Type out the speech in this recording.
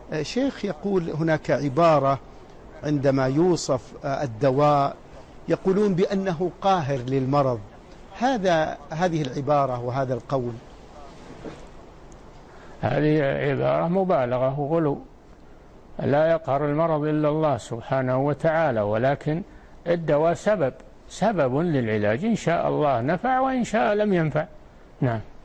شيخ، يقول هناك عبارة عندما يوصف الدواء يقولون بأنه قاهر للمرض، هذه العبارة وهذا القول؟ هذه عبارة مبالغة وغلو. لا يقهر المرض إلا الله سبحانه وتعالى، ولكن الدواء سبب للعلاج، إن شاء الله نفع وإن شاء لم ينفع. نعم.